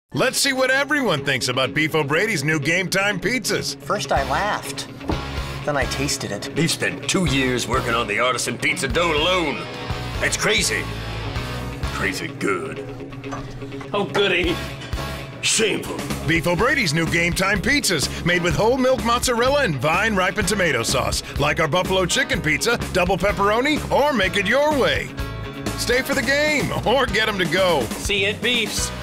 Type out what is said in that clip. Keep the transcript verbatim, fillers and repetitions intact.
Let's see what everyone thinks about Beef O'Brady's new Game Time pizzas. First I laughed, then I tasted it. Beef spent two years working on the artisan pizza dough alone. That's crazy. Crazy good. Oh, goody. Shameful. Beef O'Brady's new Game Time pizzas, made with whole milk mozzarella and vine ripened tomato sauce. Like our buffalo chicken pizza, double pepperoni, or make it your way. Stay for the game, or get them to go. See you at Beef's.